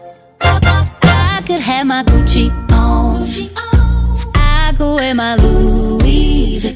I could have my Gucci on, I go wear my Louis Vuitton.